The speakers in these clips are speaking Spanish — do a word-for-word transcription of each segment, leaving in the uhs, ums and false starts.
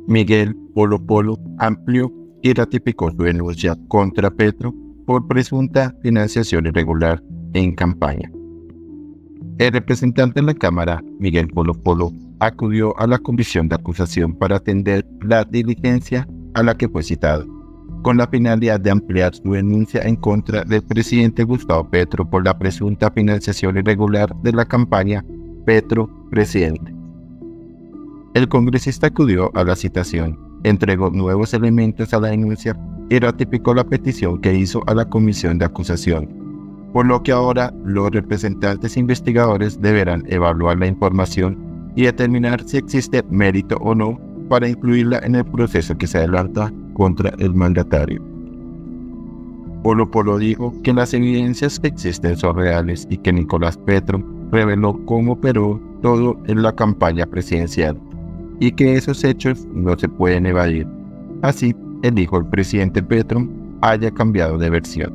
Miguel Polo Polo amplió y ratificó su denuncia contra Petro por presunta financiación irregular en campaña. El representante en la Cámara, Miguel Polo Polo, acudió a la comisión de acusación para atender la diligencia a la que fue citado, con la finalidad de ampliar su denuncia en contra del presidente Gustavo Petro por la presunta financiación irregular de la campaña Petro Presidente. El congresista acudió a la citación, entregó nuevos elementos a la denuncia y ratificó la petición que hizo a la comisión de acusación, por lo que ahora los representantes investigadores deberán evaluar la información y determinar si existe mérito o no para incluirla en el proceso que se adelanta contra el mandatario. Polo Polo dijo que las evidencias que existen son reales y que Nicolás Petro reveló cómo operó todo en la campaña presidencial y que esos hechos no se pueden evadir. Así, el hijo del presidente Petro haya cambiado de versión.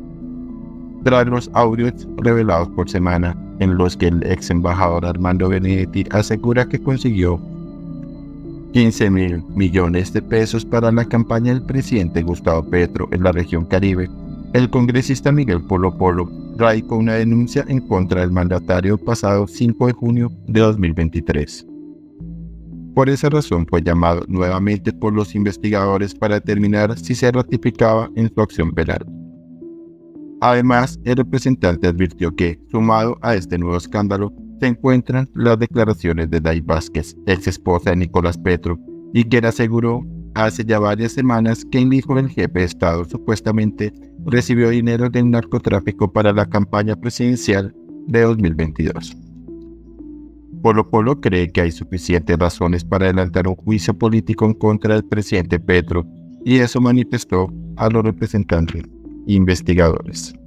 Tras los audios revelados por semana, en los que el ex embajador Armando Benedetti asegura que consiguió quince mil millones de pesos para la campaña del presidente Gustavo Petro en la región Caribe, el congresista Miguel Polo Polo radicó una denuncia en contra del mandatario el pasado cinco de junio de dos mil veintitrés. Por esa razón fue llamado nuevamente por los investigadores para determinar si se ratificaba en su acción penal. Además, el representante advirtió que, sumado a este nuevo escándalo, se encuentran las declaraciones de Day Vázquez, ex esposa de Nicolás Petro, y quien aseguró hace ya varias semanas que el hijo del jefe de Estado supuestamente recibió dinero del narcotráfico para la campaña presidencial de dos mil veintidós. Polo Polo cree que hay suficientes razones para adelantar un juicio político en contra del presidente Petro, y eso manifestó a los representantes investigadores.